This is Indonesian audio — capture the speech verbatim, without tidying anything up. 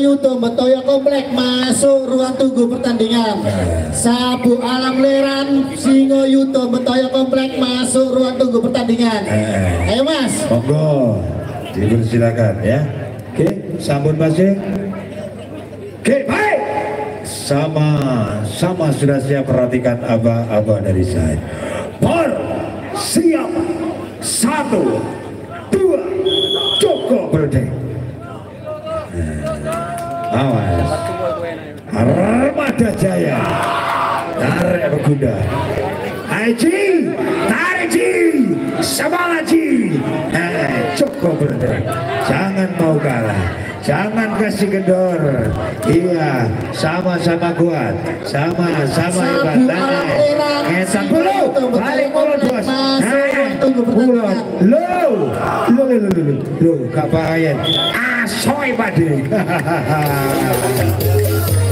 Yuto Betoyo Komplek masuk ruang tunggu pertandingan. Sabu Alam Leran Singo Yuto Betoyo Komplek masuk ruang tunggu pertandingan. Ayo Mas. Monggo, dipersilakan ya. Oke, sambut masih. Oke, baik. Sama sama sudah siap, perhatikan aba-aba dari saya. Por siap. Satu, dua, cukup berdek. Awas, Armada Jaya tarik berkuda. Haji, tarik Ji, semangat Ji. Eh, cukup berdek. Jangan mau kalah, jangan kasih kendor. Iya, sama-sama kuat, sama-sama hebat. Ngesan dulu, balik mulut bos. Mulut, lo, lo, lo, lo, lo, lo, gak bahaya. Asoy pade.